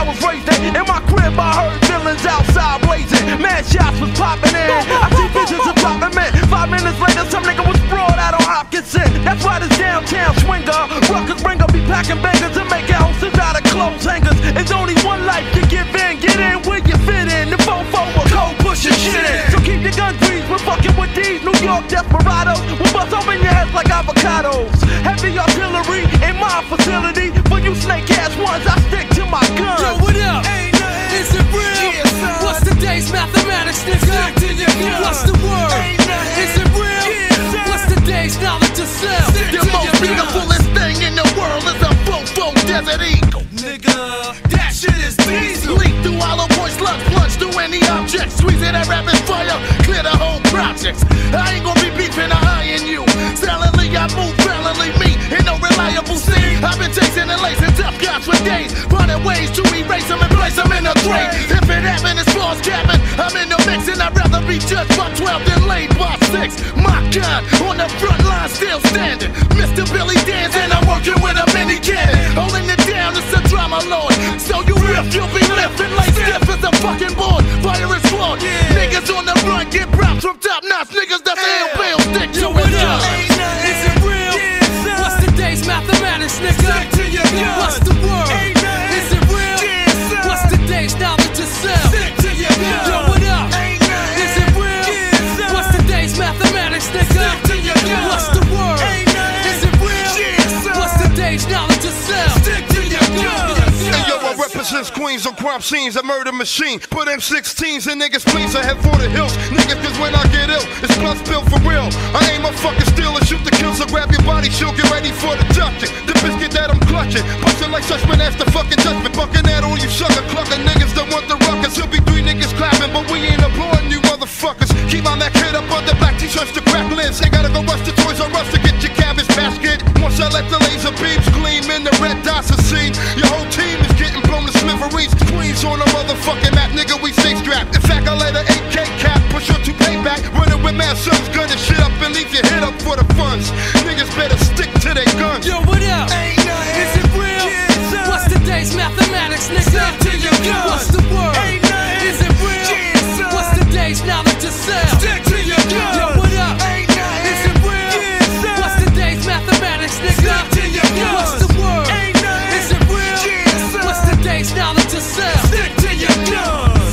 I was raised in. In my crib I heard villains outside blazing. Mad shots was popping in. I see visions of dropping men. 5 minutes later some nigga was brought out on Hopkinson. That's why this downtown swinger Ruckus bringer be packing bangers and making houses out of clothes hangers. It's only one life to give in. Get in where you fit in. The fofo will cold pushing shit in. So keep your gun greased. We're fucking with these New York desperados. We'll bust open your heads like avocados. Heavy artillery in my facility. For you snake ass ones, I stick to my guns. Yo, what up? Is it real? Yeah, what's the day's mathematics, nigga? Stick to your guns. What's the word? Is it real? Yeah, what's the day's knowledge of self? The most beautifulest thing in the world is a fofo Desert Eagle. Nigga, that shit is diesel. Leap through hollow points, slug plunge through any object. Squeeze it at rapid fire, clear the whole projects. I ain't gonna be beefing or eyeing you. Silently I move valiantly, me ain't no reliable scene. I've been chasing and lacing tough guys for days, running ways to erase them and place them in a grave. If it happened as far as cabin, I'm in the mix and I'd rather be judged by 12 than laid by 6. My gun on the front line still standing. Mr. Billy Dan's and I'm working with a mini cannon. Holding it down, it's a drama lord. So you riff, you'll be lifting like stiff as a fucking board. Fire is flawed. Niggas on the run get props from top notch niggas that's ill bill. Stick to Yo, what it, up? Is it real? What's the day's mathematics, nigga? Stick to your guns. What's the word? Is it real? What's the day's knowledge of self? Stick to your guns. Yo, what up? Is it real? What's the day's mathematics, nigga? Stick to your guns. What's the word? Is it real? What's the day's knowledge of self? Stick to your guns. Hey yo, I represent Queens on crime scenes, a murder machine. Put M16s in niggas' please, I head for the hills. Niggas, cause when I get ill, it's blood spill for real. I ain't my fucking steal and shoot the kill, so grab your body, she'll get ready for the dungeon. The biscuit that I'm clutching, bustin' like suspect, that's the fucking judgment. Bucking at all you sucker clucker niggas that want the ruckus. He'll be 3 niggas clapping, but we ain't applauding you motherfuckers. Keep my Mac head up on the black t-shirts to crack lids. Ain't gotta go rush to Toys R Us to get your cabbage basket. Once I let the laser beams gleam in the red dots are seen, your whole team is getting blown to smithereens. Queens on a motherfucking map, nigga, we stay strapped. In fact, I let an AK cap push your toupee back. Running with mad sons, gun and shit up and leave your head up for the funds. Niggas better stick to their guns. Yo, what up? Is it real? What's the day's mathematics, nigga? Stick to your guns. What's the word? Is it real? What's the day's knowledge of self? Stick to your guns. Yo, what up? Is it real? What's the day's mathematics, nigga? Stick to your guns. What's the word? Is it real? What's the day's knowledge of self? Stick to your guns.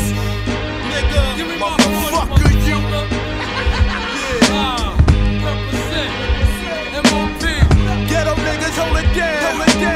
Nigga, give me my Motherfucker, you. Represent. MOP. Ghetto niggas hold it down.